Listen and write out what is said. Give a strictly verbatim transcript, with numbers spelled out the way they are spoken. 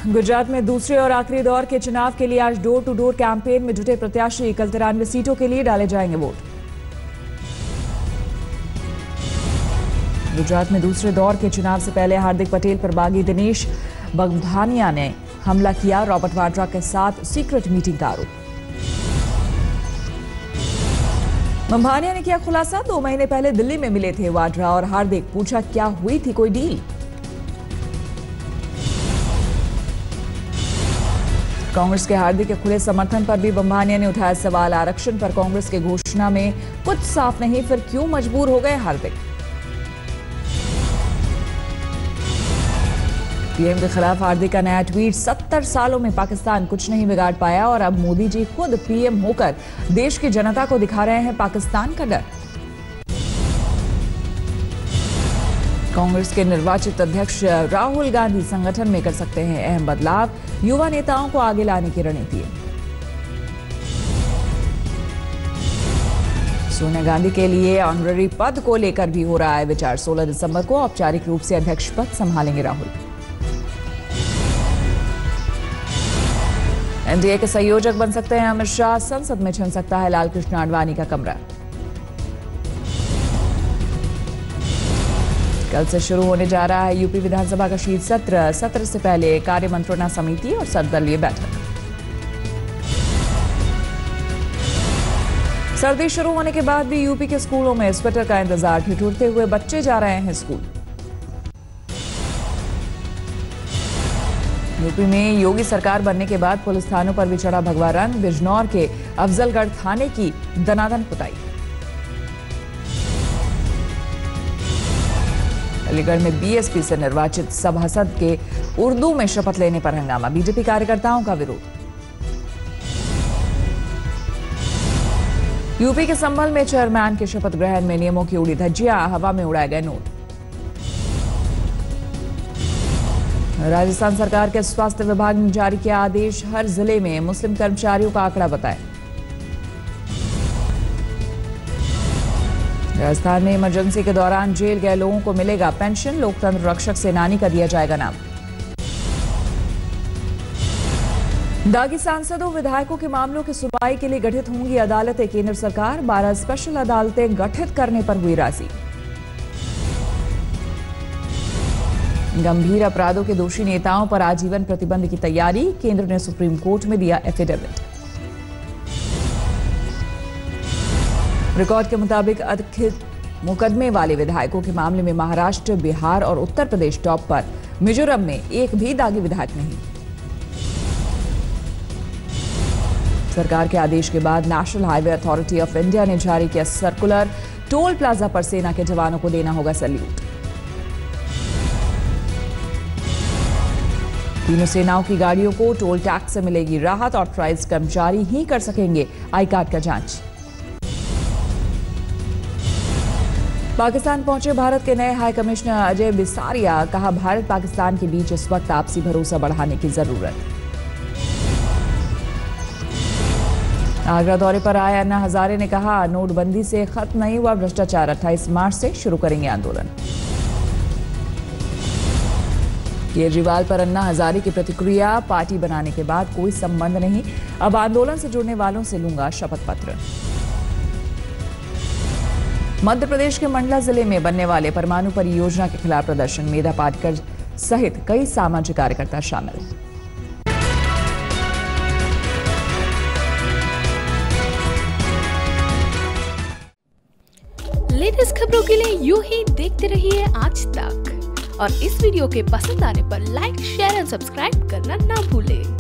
गुजरात में दूसरे और आखिरी दौर के चुनाव के लिए आज डोर टू डोर कैंपेन में जुटे प्रत्याशी कल तिरानवे सीटों के लिए डाले जाएंगे वोट। गुजरात में दूसरे दौर के चुनाव से पहले हार्दिक पटेल पर बागी दिनेश बगधानिया ने हमला किया। रॉबर्ट वाड्रा के साथ सीक्रेट मीटिंग का आरोप। बगधानिया ने किया खुलासा, दो महीने पहले दिल्ली में मिले थे वाड्रा और हार्दिक। पूछा क्या हुई थी कोई डील। कांग्रेस के हार्दिक के खुले समर्थन पर भी बगधानिया ने उठाया सवाल। आरक्षण पर कांग्रेस के घोषणा में कुछ साफ नहीं, फिर क्यों मजबूर हो गए हार्दिक। पीएम के खिलाफ हार्दिक का नया ट्वीट। सत्तर सालों में पाकिस्तान कुछ नहीं बिगाड़ पाया और अब मोदी जी खुद पीएम होकर देश की जनता को दिखा रहे हैं पाकिस्तान का डर। कांग्रेस के निर्वाचित अध्यक्ष राहुल गांधी संगठन में कर सकते हैं अहम बदलाव। युवा नेताओं को आगे लाने की रणनीति। सोनिया गांधी के लिए ऑनररी पद को लेकर भी हो रहा है विचार। सोलह दिसंबर को औपचारिक रूप से अध्यक्ष पद संभालेंगे राहुल। एनडीए के संयोजक बन सकते हैं अमित शाह। संसद में छिन सकता है लालकृष्ण आडवाणी का कमरा। कल से शुरू होने जा रहा है यूपी विधानसभा का शीत सत्र। सत्र से पहले कार्य मंत्रणा समिति और सर्वदलीय बैठक। सर्दी शुरू होने के बाद भी यूपी के स्कूलों में स्वेटर का इंतजार। ठिठुरते हुए बच्चे जा रहे हैं स्कूल। यूपी में योगी सरकार बनने के बाद पुलिस थानों पर भी चढ़ा भगवा रंग। बिजनौर के अफजलगढ़ थाने की दनादन पुताई। अलीगढ़ में बीएसपी से निर्वाचित सभासद के उर्दू में शपथ लेने पर हंगामा। बीजेपी कार्यकर्ताओं का विरोध। यूपी के संभल में चेयरमैन के शपथ ग्रहण में नियमों की उड़ी धज्जियां। हवा में उड़ाए गए नोट। राजस्थान सरकार के स्वास्थ्य विभाग ने जारी किया आदेश। हर जिले में मुस्लिम कर्मचारियों का आंकड़ा बताएं। राजस्थान में इमरजेंसी के दौरान जेल गए लोगों को मिलेगा पेंशन। लोकतंत्र रक्षक सेनानी का दिया जाएगा नाम। दागी सांसदों विधायकों के मामलों की सुनवाई के लिए गठित होंगी अदालतें। केंद्र सरकार बारह स्पेशल अदालतें गठित करने पर हुई राजी। गंभीर अपराधों के दोषी नेताओं पर आजीवन प्रतिबंध की तैयारी। केंद्र ने सुप्रीम कोर्ट में दिया एफिडेविट। रिकॉर्ड के मुताबिक अधिक मुकदमे वाले विधायकों के मामले में महाराष्ट्र, बिहार और उत्तर प्रदेश टॉप पर। मिजोरम में एक भी दागी विधायक नहीं। सरकार के आदेश के बाद national highway authority of India ने जारी किया सर्कुलर। टोल प्लाजा पर सेना के जवानों को देना होगा सैल्यूट। तीनों सेनाओं की गाड़ियों को टोल टैक्स से मिलेगी राहत। ऑथराइज्ड कर्मचारी ही कर सकेंगे आई कार्ड का जांच। पाकिस्तान पहुंचे भारत के नए हाई कमिश्नर अजय बिसारिया। कहा भारत पाकिस्तान के बीच इस वक्त आपसी भरोसा बढ़ाने की जरूरत। आगरा दौरे पर आए अन्ना हजारे ने कहा नोटबंदी से खत्म नहीं हुआ भ्रष्टाचार। अट्ठाईस मार्च से शुरू करेंगे आंदोलन। केजरीवाल पर अन्ना हजारे की प्रतिक्रिया। पार्टी बनाने के बाद कोई संबंध नहीं, अब आंदोलन से जुड़ने वालों से लूंगा शपथ पत्र। मध्य प्रदेश के मंडला जिले में बनने वाले परमाणु परियोजना के खिलाफ प्रदर्शन। मेधा पाटकर सहित कई सामाजिक कार्यकर्ता शामिल। लेटेस्ट खबरों के लिए यूं ही देखते रहिए आज तक और इस वीडियो के पसंद आने पर लाइक, शेयर एंड सब्सक्राइब करना ना भूलें।